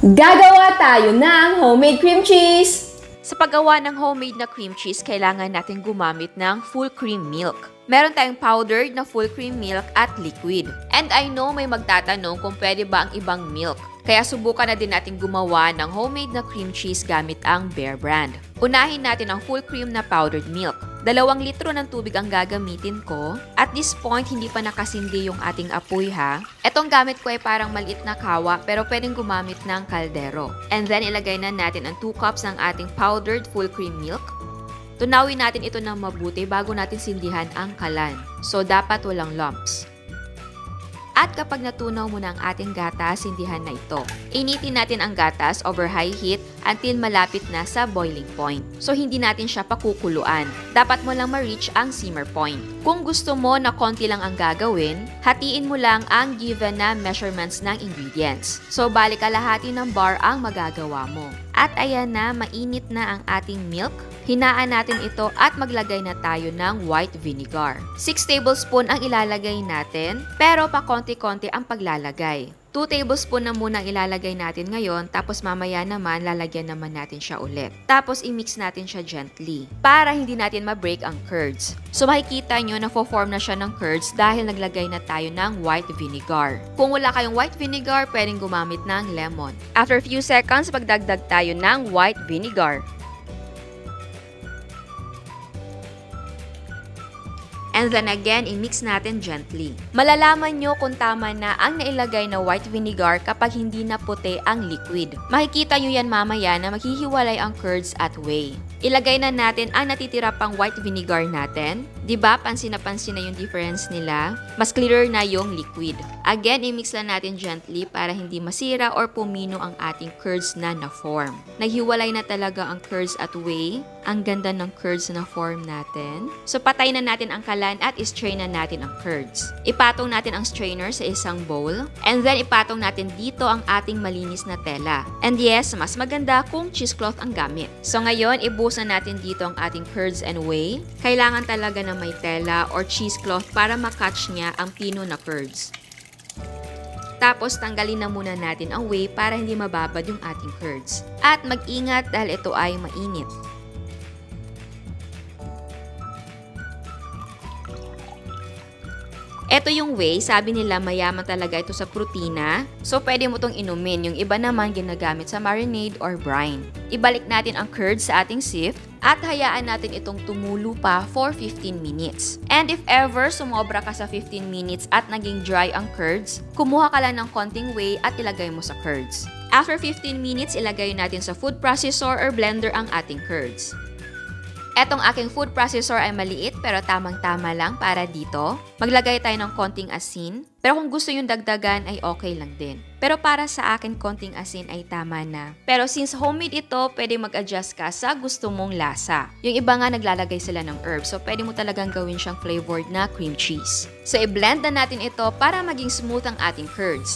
Gagawa tayo ng homemade cream cheese! Sa paggawa ng homemade na cream cheese, kailangan natin gumamit ng full cream milk. Meron tayong powdered na full cream milk at liquid. And I know may magtatanong kung pwede ba ang ibang milk. Kaya subukan na din natin gumawa ng homemade na cream cheese gamit ang Bear Brand. Unahin natin ang full cream na powdered milk. 2 litro ng tubig ang gagamitin ko. At this point, hindi pa nakasindi yung ating apoy ha. Etong gamit ko ay parang maliit na kawa pero pwedeng gumamit ng kaldero. And then ilagay na natin ang 2 cups ng ating powdered full cream milk. Tunawin natin ito ng mabuti bago natin sindihan ang kalan. So dapat walang lumps. At kapag natunaw mo na ang ating gatas, sindihan na ito. Initin natin ang gatas over high heat until malapit na sa boiling point. So hindi natin siya pakukuluan. Dapat mo lang ma-reach ang simmer point. Kung gusto mo na konti lang ang gagawin, hatiin mo lang ang given na measurements ng ingredients. So bali kalahati ng bar ang magagawa mo. At ayan na, mainit na ang ating milk. Hinaan natin ito at maglagay na tayo ng white vinegar. 6 tablespoon ang ilalagay natin, pero pa konti-konti ang paglalagay. 2 tablespoon na muna ang ilalagay natin ngayon, tapos mamaya naman lalagyan naman natin siya ulit. Tapos i-mix natin siya gently, para hindi natin ma-break ang curds. So makikita nyo na fo-form na siya ng curds dahil naglagay na tayo ng white vinegar. Kung wala kayong white vinegar, pwedeng gumamit ng lemon. After a few seconds, pagdagdag tayo ng white vinegar. And then again, i-mix natin gently. Malalaman nyo kung tama na ang nailagay na white vinegar kapag hindi na puti ang liquid. Makikita nyo yan mamaya na maghihiwalay ang curds at whey. Ilagay na natin ang natitira pang white vinegar natin. Diba, pansin na yung difference nila? Mas clearer na yung liquid. Again, i-mix lang natin gently para hindi masira or pumino ang ating curds na na-form. Naghiwalay na talaga ang curds at whey. Ang ganda ng curds na form natin. So, patay na natin ang kalan at i-strain na natin ang curds. Ipatong natin ang strainer sa isang bowl. And then, ipatong natin dito ang ating malinis na tela. And yes, mas maganda kung cheesecloth ang gamit. So, ngayon, ibuhos na natin dito ang ating curds and whey. Kailangan talaga na may tela or cheesecloth para makatch niya ang pino na curds. Tapos, tanggalin na muna natin ang whey para hindi mababad yung ating curds. At mag-ingat dahil ito ay mainit. Ito yung whey, sabi nila mayaman talaga ito sa protina. So, pwede mo itong inumin. Yung iba naman ginagamit sa marinade or brine. Ibalik natin ang curds sa ating sieve at hayaan natin itong tumulo pa for 15 minutes. And if ever sumobra ka sa 15 minutes at naging dry ang curds, kumuha ka lang ng konting whey at ilagay mo sa curds. After 15 minutes, ilagay natin sa food processor or blender ang ating curds. Etong aking food processor ay maliit pero tamang-tama lang para dito. Maglagay tayo ng konting asin. Pero kung gusto yung dagdagan ay okay lang din. Pero para sa akin, konting asin ay tama na. Pero since homemade ito, pwede mag-adjust ka sa gusto mong lasa. Yung iba nga naglalagay sila ng herbs, so pwede mo talagang gawin siyang flavored na cream cheese. So i-blend na natin ito para maging smooth ang ating curds.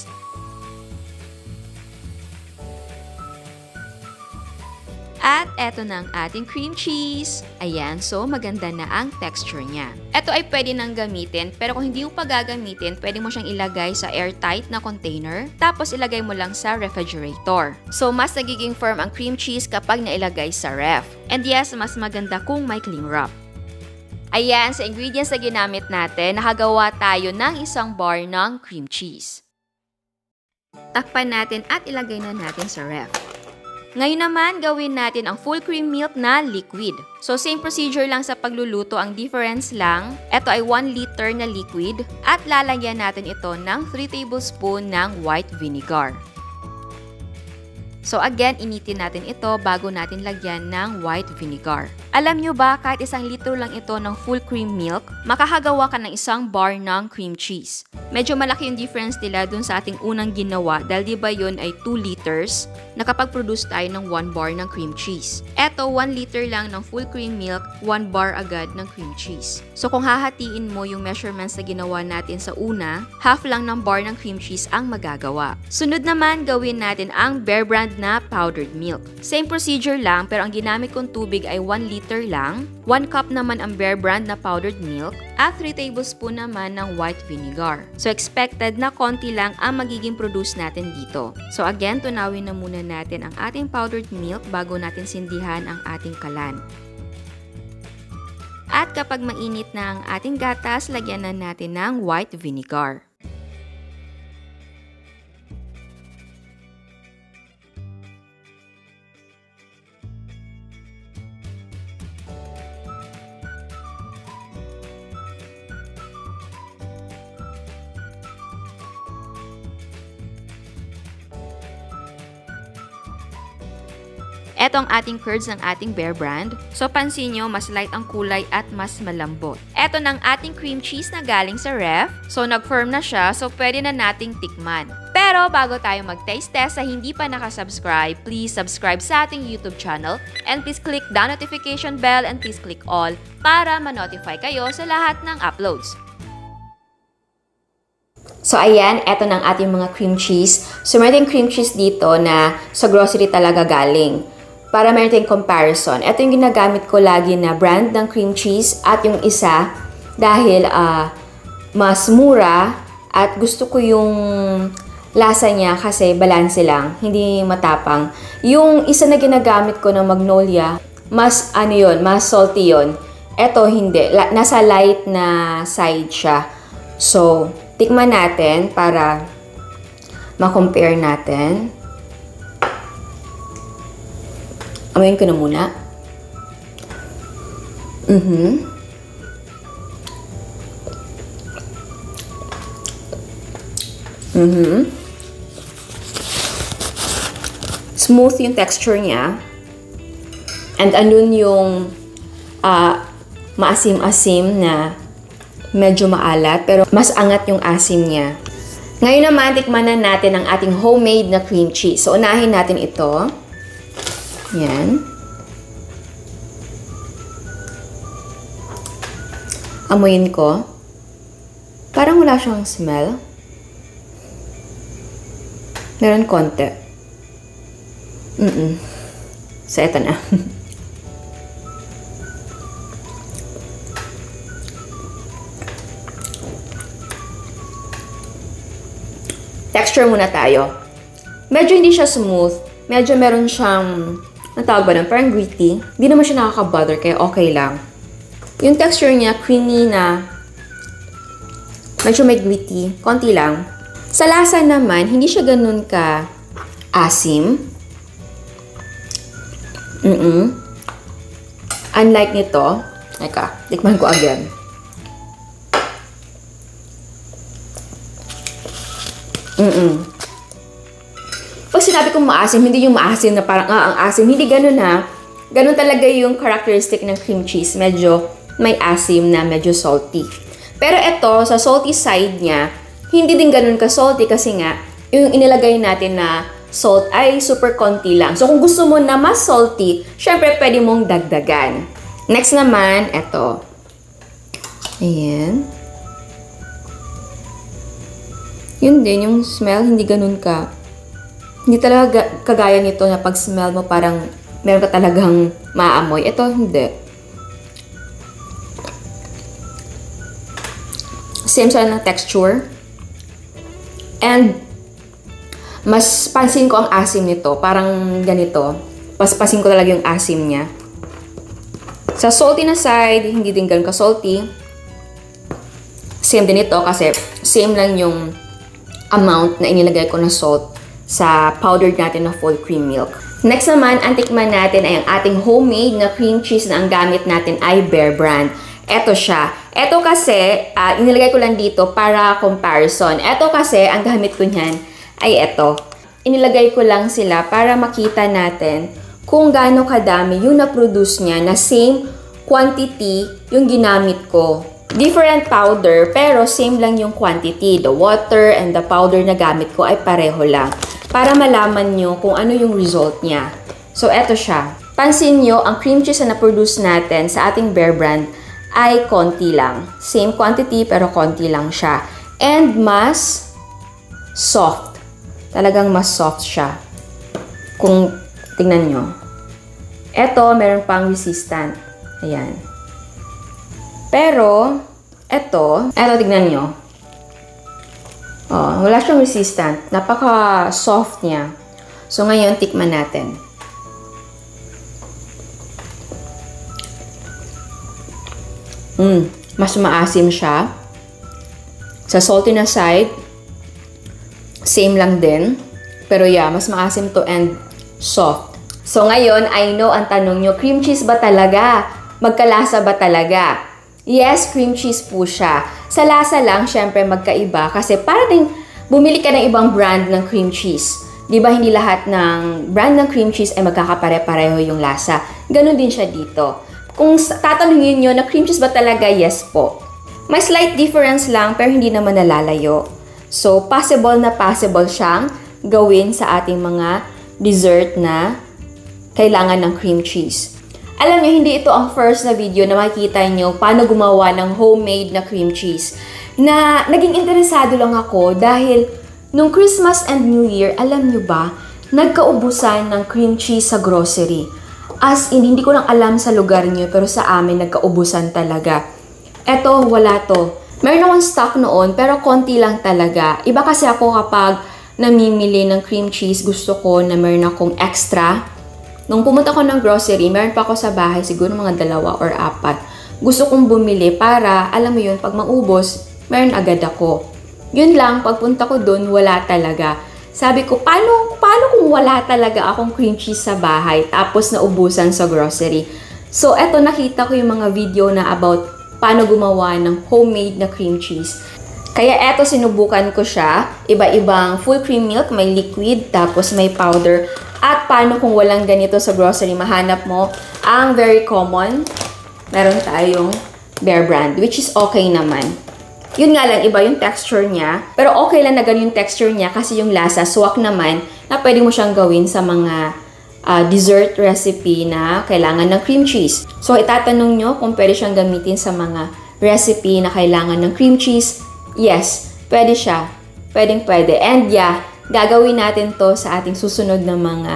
At eto na ang ating cream cheese. Ayan, so maganda na ang texture niya. Ito ay pwede nang gamitin, pero kung hindi mo pa gagamitin, pwede mo siyang ilagay sa airtight na container, tapos ilagay mo lang sa refrigerator. So, mas nagiging firm ang cream cheese kapag nailagay sa ref. And yes, mas maganda kung may cling wrap. Ayan, sa ingredients na ginamit natin, nakagawa tayo ng 1 bar ng cream cheese. Takpan natin at ilagay na natin sa ref. Ngayon naman, gawin natin ang full cream milk na liquid. So, same procedure lang sa pagluluto, ang difference lang, ito ay 1 liter na liquid at lalagyan natin ito ng 3 tablespoon ng white vinegar. So again, initin natin ito bago natin lagyan ng white vinegar. Alam nyo ba, kahit 1 litro lang ito ng full cream milk, makakagawa ka ng 1 bar ng cream cheese. Medyo malaki yung difference nila dun sa ating unang ginawa dahil diba yun ay 2 liters, nakapag-produce tayo ng 1 bar ng cream cheese. Eto, 1 liter lang ng full cream milk, 1 bar agad ng cream cheese. So kung hahatiin mo yung measurements na ginawa natin sa una, half lang ng bar ng cream cheese ang magagawa. Sunod naman, gawin natin ang Bear Brand na powdered milk. Same procedure lang pero ang ginamit kong tubig ay 1 liter liter lang, 1 cup naman ang Bear Brand na powdered milk, at 3 tablespoon naman ng white vinegar. So expected na konti lang ang magiging produce natin dito. So again, tunawin na muna natin ang ating powdered milk bago natin sindihan ang ating kalan. At kapag mainit na ang ating gatas, lagyan na natin ng white vinegar. Ito ang ating curds ng ating Bear Brand. So pansin nyo, mas light ang kulay at mas malambot. Ito ng ating cream cheese na galing sa ref. So nag-firm na siya, so pwede na nating tikman. Pero bago tayo mag-taste test, sa hindi pa nakasubscribe, please subscribe sa ating YouTube channel and please click the notification bell and please click all para ma-notify kayo sa lahat ng uploads. So ayan, eto ng ating mga cream cheese. So meron tayong cream cheese dito na sa grocery talaga galing. Para meron tayong comparison. Ito yung ginagamit ko lagi na brand ng cream cheese at yung isa dahil mas mura at gusto ko yung lasa niya kasi balanse lang, hindi matapang. Yung isa na ginagamit ko na Magnolia, mas mas salty yun. Ito hindi, nasa light na side siya. So, tikman natin para ma-compare natin. Amayin ko na muna. Smooth yung texture niya. And andun yung maasim-asim na medyo maalat, pero mas angat yung asim niya. Ngayon naman, tikman na natin ang ating homemade na cream cheese. So, unahin natin ito. Yan. Amuyin ko. Parang wala siyang smell. Meron konti. So, eto na. Texture muna tayo. Medyo hindi siya smooth. Medyo meron siyang, natawag ba nun? Parang gritty. Hindi naman siya nakaka-butter, kaya okay lang. Yung texture niya, creamy na, medyo may gritty. Konti lang. Sa lasa naman, hindi siya ganun ka asim. Unlike nito, tikman ko again. Pag sinabi kong maasim, hindi yung maasim na parang ang asim. Hindi ganun ha. Ganun talaga yung characteristic ng cream cheese. Medyo may asim na medyo salty. Pero ito, sa salty side niya, hindi din ganun ka-salty kasi nga, yung inilagay natin na salt ay super konti lang. So kung gusto mo na mas salty, syempre pwede mong dagdagan. Next naman, ito. Ayan. Yun din, yung smell, hindi ganun ka. Hindi talaga kagaya nito na pag smell mo parang meron ka talagang maamoy. Ito, hindi. Same sila ng texture. And, mas pansin ko ang asim nito. Parang ganito. Pansin ko talaga yung asim niya. Sa salty na side, hindi din ganun ka-salty. Same din ito kasi same lang yung amount na inilagay ko na salt sa powdered natin na full cream milk. Next naman, ang tikman natin ay ang ating homemade na cream cheese na ang gamit natin ay Bear Brand. Eto siya. Eto kasi, inilagay ko lang dito para comparison. Eto kasi, ang gamit ko niyan ay eto. Inilagay ko lang sila para makita natin kung gaano kadami yung na-produce niya na same quantity yung ginamit ko. Different powder, pero same lang yung quantity. The water and the powder na gamit ko ay pareho lang. Para malaman nyo kung ano yung result niya. So, eto siya. Pansin nyo, ang cream cheese na na-produce natin sa ating Bear Brand ay konti lang. Same quantity, pero konti lang siya. And mas soft. Talagang mas soft siya. Kung tingnan nyo. Eto, meron pang resistant. Ayan. Pero, eto tignan nyo. Oh, wala siyang resistant. Napaka-soft niya. So, ngayon, tikman natin. Mas maasim siya. Sa salty na side, same lang din. Pero yeah, mas maasim to and soft. So, ngayon, I know ang tanong nyo, cream cheese ba talaga? Magkalasa ba talaga? Yes, cream cheese po siya. Sa lasa lang, syempre magkaiba kasi parating bumili ka ng ibang brand ng cream cheese. Di ba hindi lahat ng brand ng cream cheese ay magkakapare-pareho yung lasa? Ganon din siya dito. Kung tatanungin nyo na cream cheese ba talaga, yes po. May slight difference lang pero hindi naman nalalayo. So, possible siyang gawin sa ating mga dessert na kailangan ng cream cheese. Alam nyo, hindi ito ang first na video na makikita nyo paano gumawa ng homemade na cream cheese. Na naging interesado lang ako dahil nung Christmas and New Year, alam nyo ba, nagkaubusan ng cream cheese sa grocery. As in, hindi ko lang alam sa lugar nyo, pero sa amin, nagkaubusan talaga. Eto, wala to. Meron akong stock noon, pero konti lang talaga. Iba kasi ako kapag namimili ng cream cheese, gusto ko na meron akong extra. Nung pumunta ko ng grocery, meron pa ako sa bahay, siguro mga 2 or 4. Gusto kong bumili para, alam mo yun, pag maubos, meron agad ako. Yun lang, pagpunta ko dun, wala talaga. Sabi ko, paano kung wala talaga akong cream cheese sa bahay, tapos naubusan sa grocery? So, eto, nakita ko yung mga video na about paano gumawa ng homemade na cream cheese. Kaya eto, sinubukan ko siya. Iba-ibang full cream milk, may liquid, tapos may powder. At paano kung walang ganito sa grocery, mahanap mo ang very common. Meron tayong Bear Brand, which is okay naman. Yun nga lang, iba yung texture niya. Pero okay lang na ganun yung texture niya kasi yung lasa, swak naman, na pwede mo siyang gawin sa mga dessert recipe na kailangan ng cream cheese. So, itatanong nyo kung pwede siyang gamitin sa mga recipe na kailangan ng cream cheese. Yes, pwede siya. Pwede. And yeah, gagawin natin to sa ating susunod na mga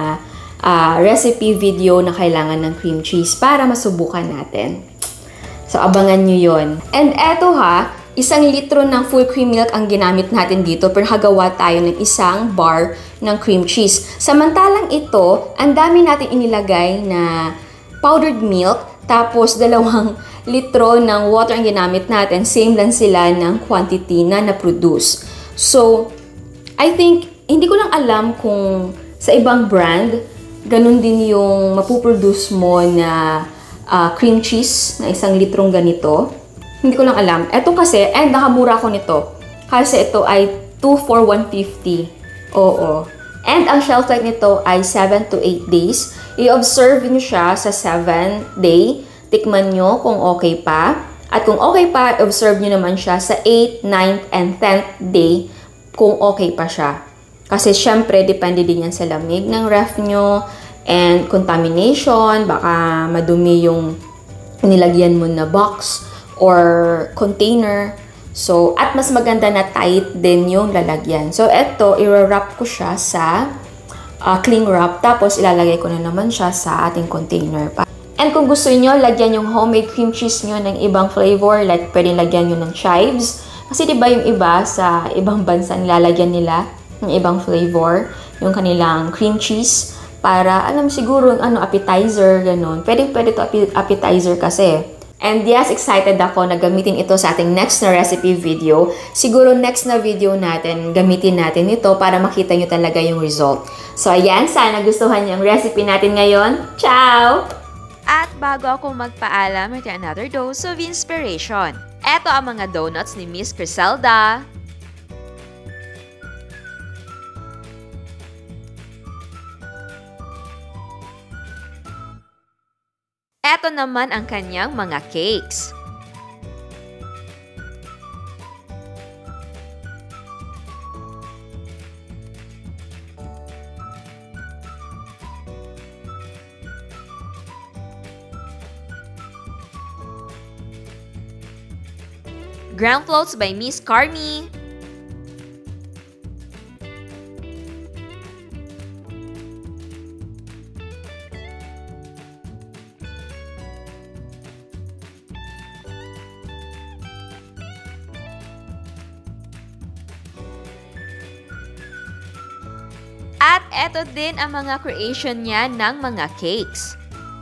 recipe video na kailangan ng cream cheese para masubukan natin. So, abangan nyo yon. And eto ha, 1 litro ng full cream milk ang ginamit natin dito pero hagawa tayo ng 1 bar ng cream cheese. Samantalang ito, ang dami natin inilagay na powdered milk tapos 2 litro ng water ang ginamit natin. Same lang sila ng quantity na na-produce. So, I think hindi ko lang alam kung sa ibang brand, ganun din yung mapuproduce mo na cream cheese na 1 litrong ganito. Hindi ko lang alam. Ito kasi, nakamura ko nito. Kasi ito ay 2 for 150. Oo. And ang shelf life nito ay 7 to 8 days. I-observe nyo siya sa 7th day. Tikman nyo kung okay pa. At kung okay pa, observe nyo naman siya sa 8th, 9th, and 10th day kung okay pa siya. Kasi syempre, depende din yan sa lamig ng ref nyo and contamination, baka madumi yung nilagyan mo na box or container. So, at mas maganda na tight din yung lalagyan. So, eto, i-wrap ko siya sa cling wrap, tapos ilalagay ko na naman siya sa ating container. And kung gusto niyo lagyan yung homemade cream cheese nyo ng ibang flavor, like pwede lagyan nyo ng chives. Kasi diba yung iba sa ibang bansa nilalagyan nila ng ibang flavor, yung kanilang cream cheese, para, siguro, appetizer, ganun. Pwede to appetizer kasi. And yes, excited ako na gamitin ito sa ating next na recipe video. Siguro next na video natin, gamitin natin ito para makita nyo talaga yung result. So, ayan, sana gustuhan nyo ang recipe natin ngayon. Ciao! At bago ako magpaalam, ito another dose of inspiration. Ito ang mga donuts ni Miss Criselda. Ito naman ang kanyang mga cakes. Ground floats by Miss Carmi. eto din ang mga creation niya ng mga cakes.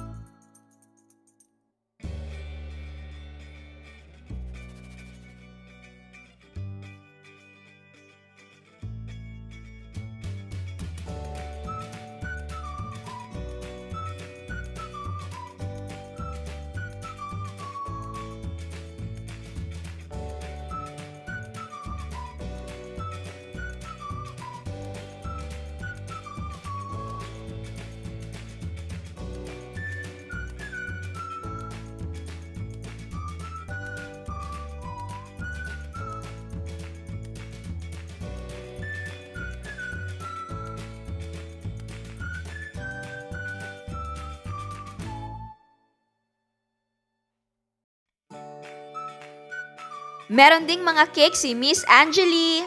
Meron ding mga cake si Miss Angeli.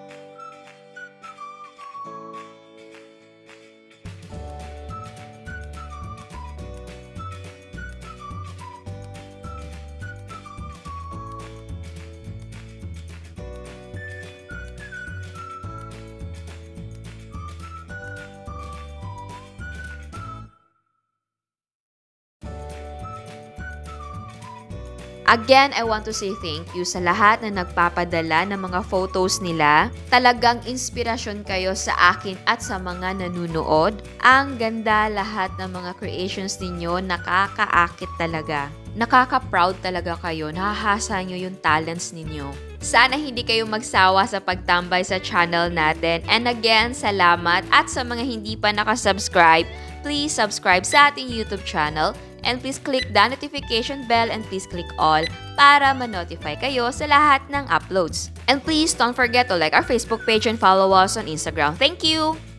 Again, I want to say thank you sa lahat na nagpapadala ng mga photos nila. Talagang inspirasyon kayo sa akin at sa mga nanunood. Ang ganda lahat ng mga creations ninyo, nakakaakit talaga. Nakaka-proud talaga kayo, nahahasa nyo yung talents ninyo. Sana hindi kayo magsawa sa pagtambay sa channel natin. And again, salamat. At sa mga hindi pa nakasubscribe, please subscribe sa ating YouTube channel. And please click the notification bell and please click all para ma-notify kayo sa lahat ng uploads. And please don't forget to like our Facebook page and follow us on Instagram. Thank you!